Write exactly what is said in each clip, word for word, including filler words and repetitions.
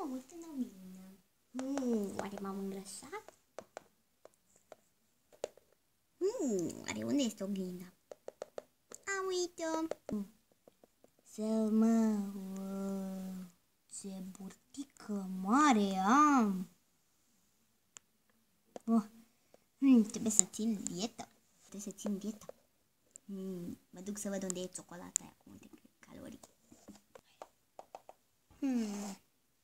Oh, uite în oglindă. Mm, oare m-am îngrășat? Mm, oare unde este oglinda? A, uite-o. Să mă... Uh, ce burtică mare am. Oh. Mm, trebuie să țin dietă. Trebuie să țin dietă. Mm, mă duc să văd unde e ciocolata aia cu multe calorii. Hmm.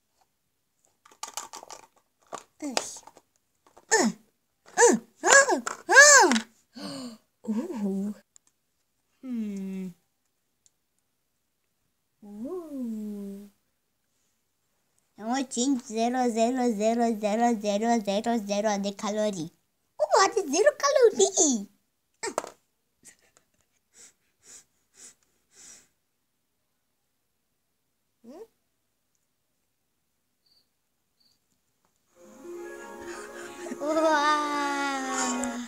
Uh. Uh. Uh. Uh. Uh. Uh. Hmm. Uh. cinci zero zero zero zero zero zero zero de calorii. Uh, are zero calorii. Ah. Hmm? Wow!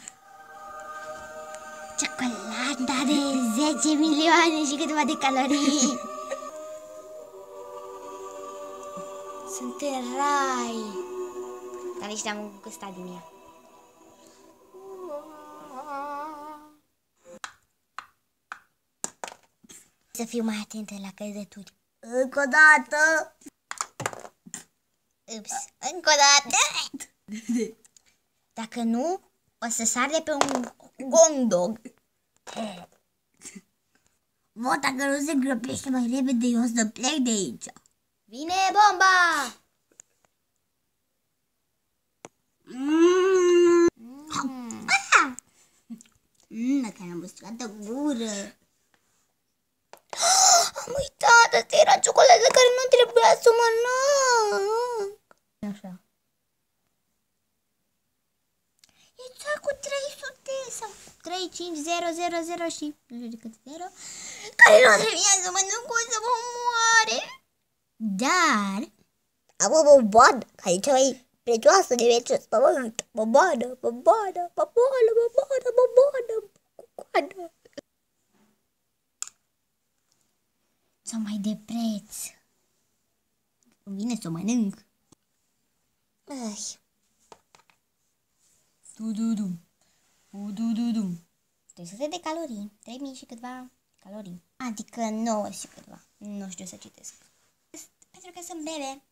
Ciocolata are zece milioane și câteva de calorii. Sunt în rai. Dar nici n-am gustat din ea. Să fiu mai atentă la căzături. Încă o dată. Ups, încă o dată. Dacă nu, o să sar de pe un gong dog. Vă, dacă nu se grăbește mai repede, eu o să plec de aici. Vine bomba! Mmm, mm. Ah! Mm, dacă am uscat o gură. Am uitat, asta era ciocolată care nu trebuia să o mănânc. Așa. E cea cu trei sute sau trei cinci zero zero zero și nu știu de cât zero, care nu trebuia să mănânc, o să mă moare. Dar am o bomboană care e cea mai prețioasă de pe acest pământ. Bomboană, bomboană, bomboană, bomboană, bomboană, bomboană. Sau mai de preț. Îmi vine să o mănânc. Ai. Du-du-dum. Du-du-du-dum. trei sute de calorii. trei mii și câteva calorii. Adică nouă și câteva. Nu știu să citesc. Pentru că sunt bebe.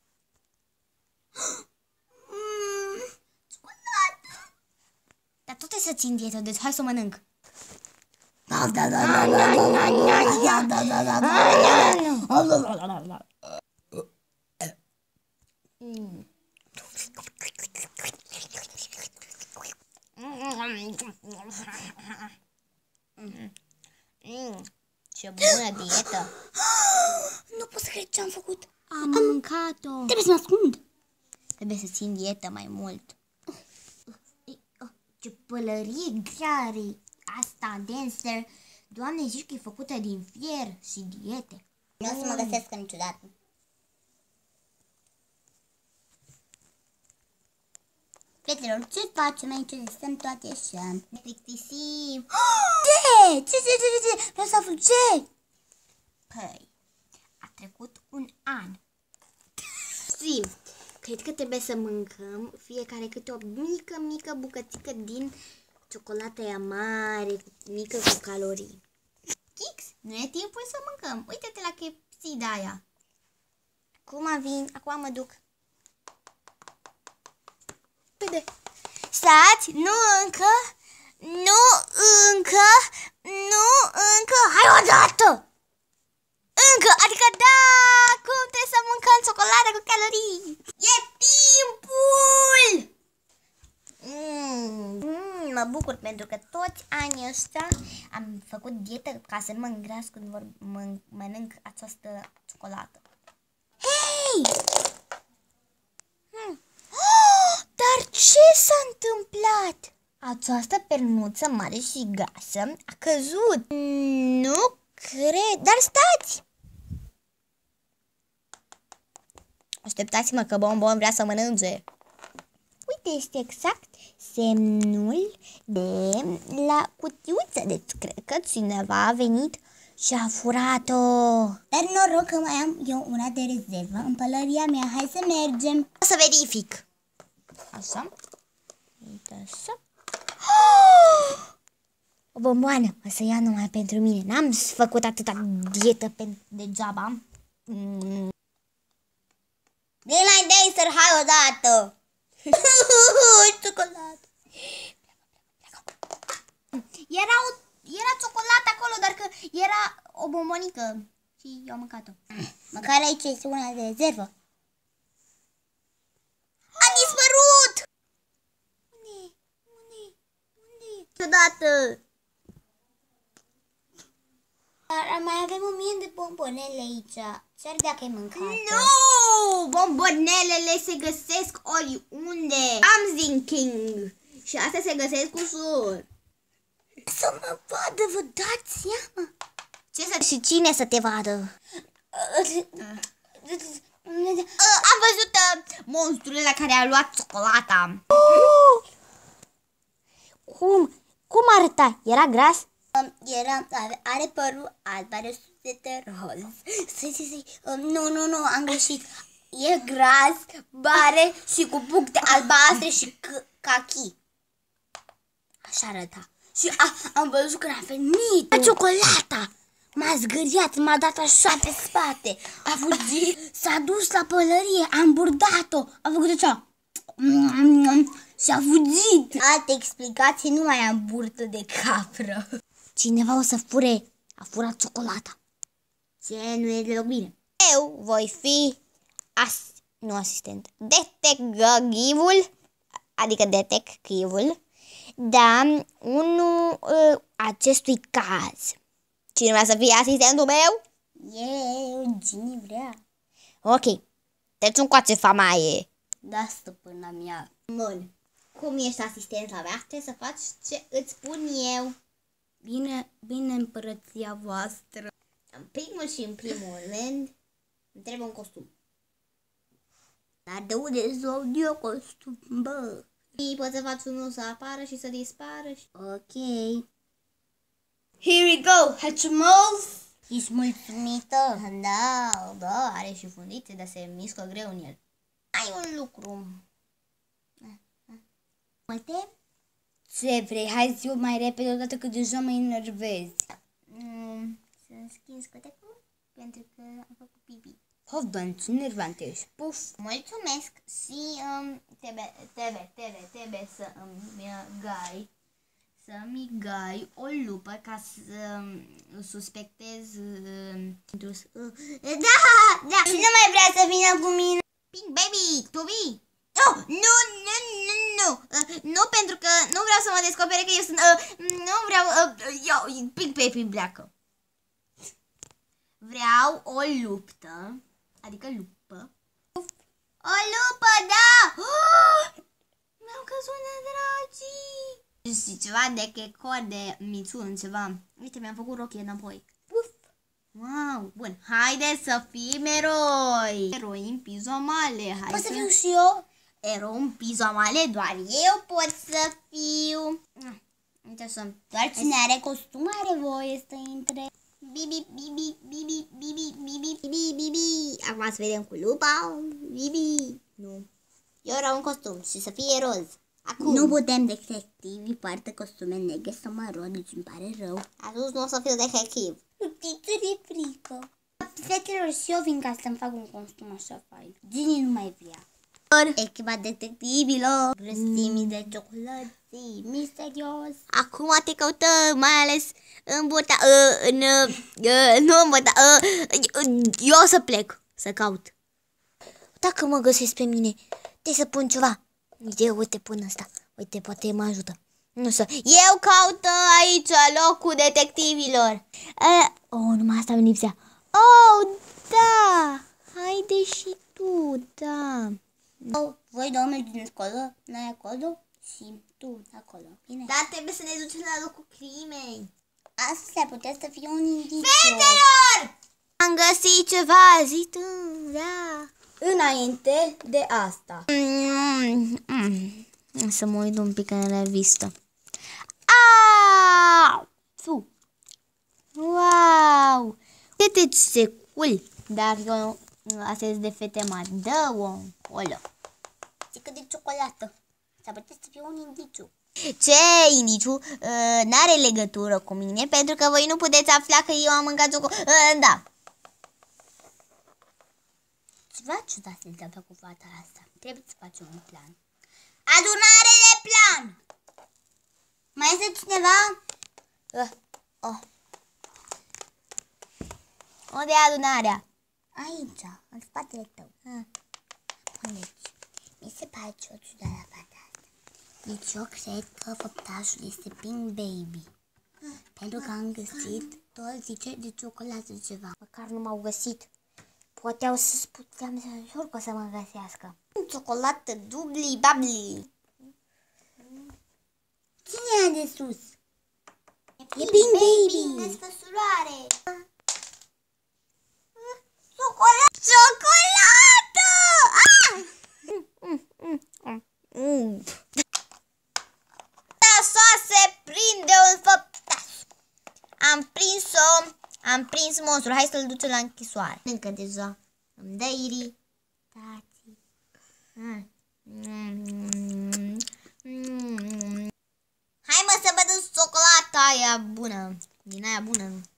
Mm, ciocolată. Dar tot e să țin dietă, deci hai să o mănânc. Da, da, da, da, da, da, da, da, da, da, da. Ce bună dietă! Nu pot să cred ce am făcut. Am mâncat-o. Trebuie să mă ascund. Trebuie să țin dietă mai mult. Ce pălărie grea are asta, Dancer. Doamne, zici că e făcută din fier și diete. Nu o să mă găsesc niciodată. Prietenilor, ce facem aici? Stăm toate așa. Ne plictisim. Ce? Ce, ce, ce, ce? Vreau să aflu ce? Păi, a trecut un an. Și cred că trebuie să mâncăm fiecare câte o mică, mică bucățică din ciocolata aia mare, mică cu calorii. Kix, nu e timpul să mâncăm. Uite-te la K F C de aia. Acum vin, acum mă duc. Uite. Stați, nu încă, nu încă, nu încă, hai odată! Încă, adică da, cum trebuie să mâncăm ciocolată cu calorii? E timpul! Mm, mm, mă bucur pentru că toți anii ăștia am făcut dietă ca să nu mă îngras când vor mân mănânc această ciocolată. Hei! Hmm. Oh, dar ce s-a întâmplat? Această pernuță mare și gasă a căzut. Nu cred, dar stați! Așteptați-mă că Bonbon vrea să mănânce. Uite, este exact semnul de la cutiuță. Deci cred că cineva a venit Și a furat-o. Dar noroc că mai am eu una de rezervă în pălăria mea. Hai să mergem. O să verific. Așa. Uite așa. O bomboană. O să ia numai pentru mine. N-am făcut atâta dietă pe degeaba. Mm. Vin la Dexter, hai odată. Ciocolată. Era, o, era ciocolată acolo, dar că era o bombonică și eu am mâncat-o. Măcar aici este una de rezervă. A dispărut! Unde? Unde? Unde? Ciudată! Dar mai avem o mie de bombonele aici. Ce-ar dacă ai mâncat? Nu! Bombonelele se găsesc oriunde. Am thinking. Și astea se găsesc ușor. Să mă vadă, vă dați seama? Ce să... Și cine să te vadă? Am văzut monstrul ăla care a luat ciocolata. Cum? Cum arăta? Era gras? Era, are, are părul alb, are suflete roz. Nu, nu, nu, am greșit. E gras, bare și cu puncte albastre și cachi. Așa arăta. Și a, am văzut când a venit la ciocolata. M-a zgâriat, m-a dat așa pe spate. A fugit, s-a dus la pălărie, a îmburdat-o. A făcut așa. Și a fugit. Alte explicații nu mai am burtă de capră. Cineva o să fure. A furat ciocolata. Ce nu e deloc bine. Eu voi fi as nu asistent. Detectivul, adică detectivul, da, unul uh, acestui caz. Cine vrea să fie asistentul meu? Eu, cine vrea. Ok. Deci un coace famaie. Da, stăpâna mea. Bun. Cum ești asistent la mea? Trebuie să faci ce îți spun eu. Bine, bine împărăția voastră. În primul și în primul rând, îmi trebuie un costum. Dar de unde să eu costum, bă? Poți să faci unul să apară și să dispară. Și... Ok. Here we go, Hatchimals! Ești mulțumită? Da, da, are și fundițe, dar se mișcă greu în el. Ai un lucru. Multe? Ce vrei? Hai zi-o mai repede odată că deja mă enervezi. Mm, să-mi schimb scotecul pentru că am făcut pipi. Hovdan, ce nervant ești. Puf! Mulțumesc și um, trebuie, trebuie, trebuie, trebuie să îmi gai, să-mi gai o lupă ca să um, suspectez um, uh, Da! Da! Cine mai vrea să vină cu mine? Pink Baby, tu vii? Oh, nu, nu, nu, nu, uh, nu, pentru că nu vreau să mă descopere că eu sunt, uh, nu vreau, uh, eu, Pink Baby pleacă. Vreau o luptă, adică lupă. O lupă, da! Oh! Mi-au căzut dragii! Și ceva de checor, de mițun, ceva. Uite, mi-am făcut rochie înapoi. Uf! Wow! Bun, haide să fim eroi! Eroi în pijamale, hai. Poți să fiu și eu? Erou în pijamale, doar eu pot să fiu. Uite așa. Doar cine are costum are voie să intre. Bibi, bibi, bibi, bibi, bibi, bibi, bibi. Acum să vedem cu lupa. Bibi. Nu. Eu vreau un costum și să fie roz. Acum. Nu putem detectivi poartă costume negre sau maron, deci îmi pare rău. Atunci nu o să fiu detectiv. Ce de frică. Fetelor, și eu vin ca să-mi fac un costum așa fain. Ginny nu mai vrea. Echipa detectivilor, grăsimii de ciocolății, misterios. Acum te căutăm, mai ales în burta, uh, în, uh, nu în burta, uh, eu o să plec să caut. Dacă mă găsesc pe mine, trebuie să pun ceva. Uite, uite, pun asta. Uite, poate mă ajută. Nu să. Eu caut aici locul detectivilor. Uh, oh, numai asta mi lipsea. Oh, da. Haide și tu, da. Oh, voi două mergeți acolo, noi acolo și tu acolo, bine? Dar trebuie să ne ducem la locul crimei. Asta s-ar putea să fie un indiciu. Fetelor! Am găsit ceva, zi tu, da. Înainte de asta. Mm, mm, să mă uit un pic în revistă. Aaaa! Fu! Wow! Uite ce cool! Dar eu, asta e de fete mari. Dă-o acolo. Zică de ciocolată. S-ar putea să fie un indiciu. Ce indiciu? Uh, N-are legătură cu mine, pentru că voi nu puteți afla că eu am mâncat ciocolată. Uh, da. Ceva ciudat se întâmplă cu fata asta. Trebuie să facem un plan. Adunare de plan! Mai este cineva? Uh, oh. Unde e adunarea? Aici, în spatele tău. Uh. Deci, mi se pare ce o ciudat la fata asta. Deci eu cred că făptașul este Pink Baby. Uh. Pentru că am găsit tot zice de ciocolată ceva. Măcar nu m-au găsit. Poate au să puteam să jur că o să mă găsească. Ciocolată dubli babli. Cine e de sus? E Pink Baby. În desfășurare. Ciocolată! Ciocolată! Ah! Așa se prinde un făptaș. Am prins-o. Am prins monstru. Hai să-l ducem la închisoare. Încă deja. Îmi dă iri. Tati. Mm. Mm. Mm. Hai mă să văd ciocolata aia bună. Din aia bună.